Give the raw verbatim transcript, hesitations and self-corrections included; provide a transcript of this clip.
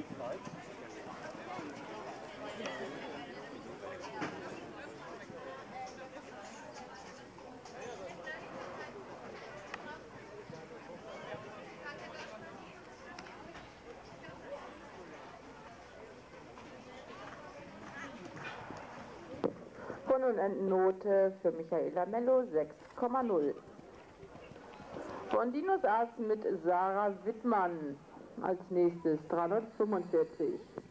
Von und Endnote für Michaela Mello sechs Komma null. Von Dinos Aas mit Sarah Wittmann als nächstes dreihundertfünfundvierzig.